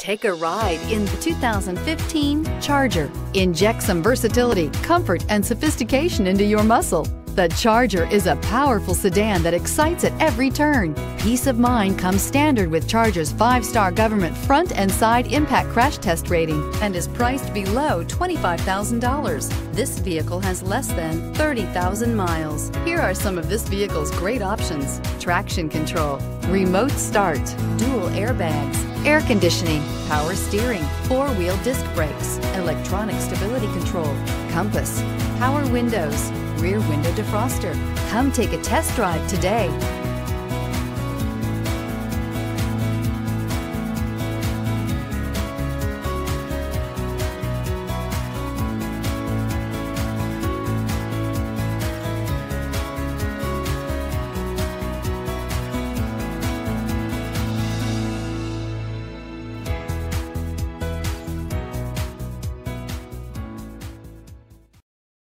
Take a ride in the 2015 Charger. Inject some versatility, comfort, and sophistication into your muscle. The Charger is a powerful sedan that excites at every turn. Peace of mind comes standard with Charger's 5-star government front and side impact crash test rating and is priced below $25,000. This vehicle has less than 30,000 miles. Here are some of this vehicle's great options: traction control, remote start, dual airbags, air conditioning, power steering, 4-wheel disc brakes, electronic stability control, compass, power windows, rear window defroster. Come take a test drive today.